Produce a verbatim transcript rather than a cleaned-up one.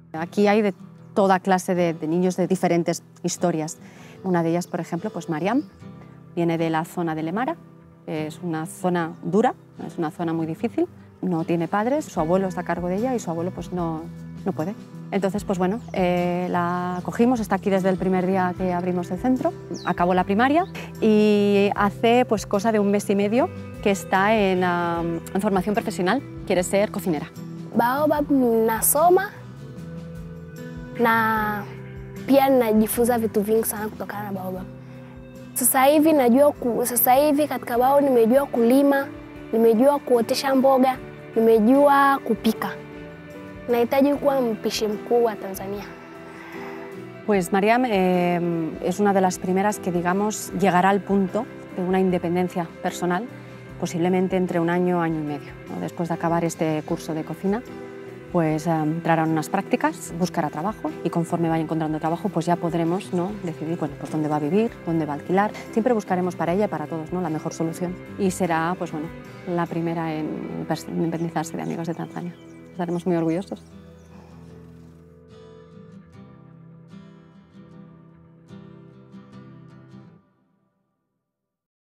Aquí hay de toda clase de, de niños de diferentes historias. Una de ellas, por ejemplo, pues Mariam, viene de la zona de Lemara, es una zona dura, es una zona muy difícil, no tiene padres, su abuelo está a cargo de ella y su abuelo pues no, no puede. Entonces, pues bueno, eh, la cogimos, está aquí desde el primer día que abrimos el centro, acabó la primaria y hace pues cosa de un mes y medio que está en, um, en formación profesional, quiere ser cocinera. Baobab nasoma na pia najifunza vitu vingi sana kutokana na Baobab. Sasa hivi najua ku, sasa hivi katika Baobab nimejua kulima, nimejua kuotesha mboga, nimejua kupika. Nahitaji kuwa mpishi mkuu wa Tanzania. Pues Mariam eh, es una de las primeras que, digamos, llegará al punto de una independencia personal, posiblemente entre un año, año y medio, ¿no? Después de acabar este curso de cocina, pues eh, entrará en unas prácticas, buscará trabajo y conforme vaya encontrando trabajo, pues ya podremos, ¿no?, decidir, bueno, pues dónde va a vivir, dónde va a alquilar. Siempre buscaremos para ella y para todos, ¿no?, la mejor solución. Y será, pues bueno, la primera en independizarse de Amigos de Tanzania. Estaremos muy orgullosos.